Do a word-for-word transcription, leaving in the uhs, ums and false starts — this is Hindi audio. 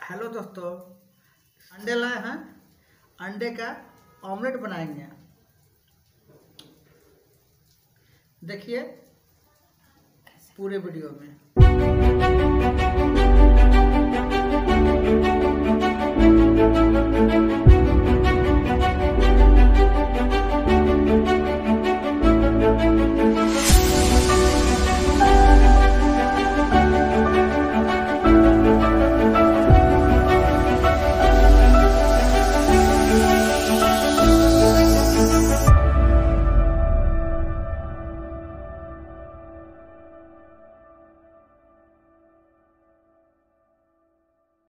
हेलो दोस्तों, अंडे लाए हैं। अंडे का ऑमलेट बनाएंगे। देखिए पूरे वीडियो में।